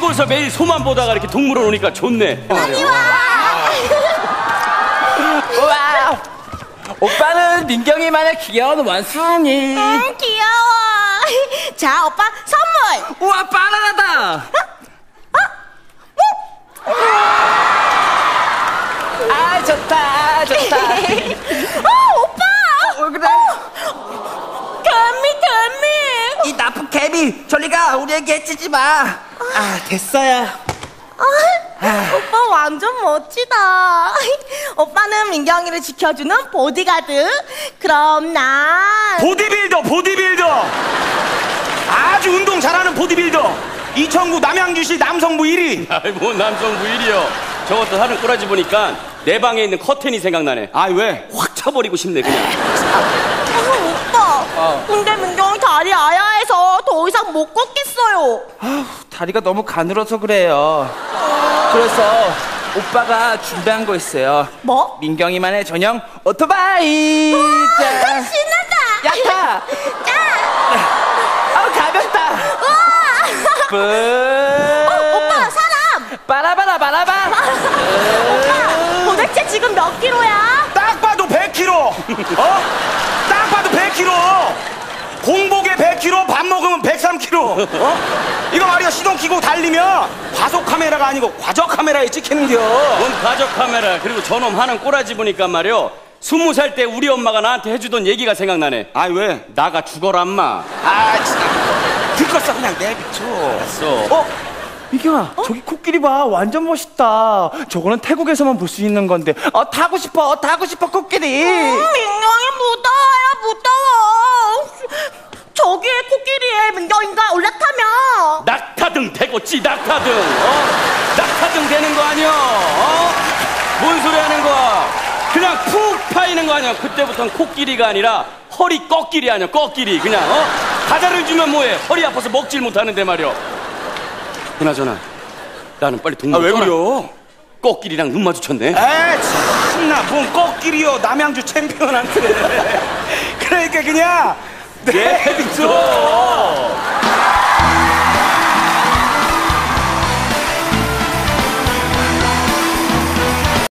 벌써 매일 소만 보다가 이렇게 동물원 오니까 좋네. 빨리 와. 우와, 오빠는 민경이만의 귀여운 원숭이. 귀여워. 자, 오빠 선물. 우와, 바나나다. 아, 좋다, 좋다. 오빠. 그래? 개미. 이 나쁜 개미, 저리 가. 우리에게 해치지 마. 아, 됐어요. 오빠 완전 멋지다. 오빠는 민경이를 지켜주는 보디가드. 그럼 난 보디빌더. 아주 운동 잘하는 보디빌더. 2009 남양주시 남성부 1위. 아이 뭐 남성부 1위요. 저것도 하는 꼬라지 보니까 내 방에 있는 커튼이 생각나네. 아 왜? 확 쳐버리고 싶네 그냥. 오빠. 근데 민경이 다리 아야해서 더 이상 못 걷겠어요. 다리가 너무 가늘어서 그래요. 그래서 오빠가 준비한 거 있어요. 뭐? 민경이만의 전용 오토바이. 자, 신난다. 야타. 가볍다. 오빠 사람. 바라바라. 오빠 도대체 지금 몇 킬로야? 딱 봐도 100kg. 딱 봐도 100kg. 공복에 100kg, 밥 먹으면 103kg. 이거 말이야, 시동 켜고 달리면 과속 카메라가 아니고 과적 카메라에 찍히는겨. 뭔 가족 카메라. 그리고 저놈 하는 꼬라지 보니까 말이요. 20살 때 우리 엄마가 나한테 해주던 얘기가 생각나네. 아 왜? 나가 죽어라 엄마. 아 진짜 듣겠어 그냥 내비쳐. 알았어. 민경아, 저기 코끼리 봐. 완전 멋있다. 저거는 태국에서만 볼 수 있는 건데. 타고 싶어 코끼리. 민경이 무더워. 저기 코끼리에 민경이가 올라타면 낙타등 되겠지 낙타등. 낙타등 되는 거 아니야. 뭔 소리 하는 거야. 그냥 푹 파이는 거 아니야. 그때부터는 코끼리가 아니라 허리 꺾끼리 아니야. 꺾끼리 그냥. 과자를 주면 뭐해. 허리 아파서 먹질 못하는데 말이야. 그나저나 나는 빨리 동물. 왜 그래요? 꺾끼리랑 눈 마주쳤네. 에이 참나 뭔 꺾기리요. 남양주 챔피언한테. 그러니까 그냥 내비쳐.